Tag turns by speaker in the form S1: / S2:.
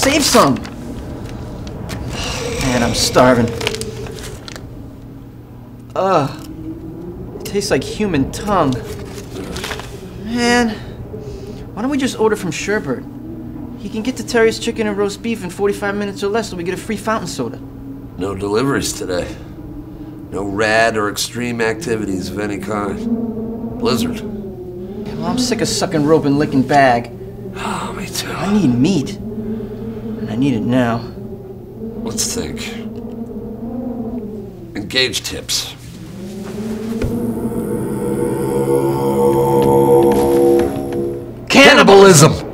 S1: save some. Man, I'm starving. It tastes like human tongue. Man, why don't we just order from Sherbert? He can get to Terry's chicken and roast beef in 45 minutes or less, so we get a free fountain soda.
S2: No deliveries today. No rad or extreme activities of any kind. Blizzard.
S1: Well, I'm sick of sucking rope and licking bag.
S2: Oh, me too.
S1: I need meat. And I need it now.
S2: Let's think. Engage tips. Cannibalism!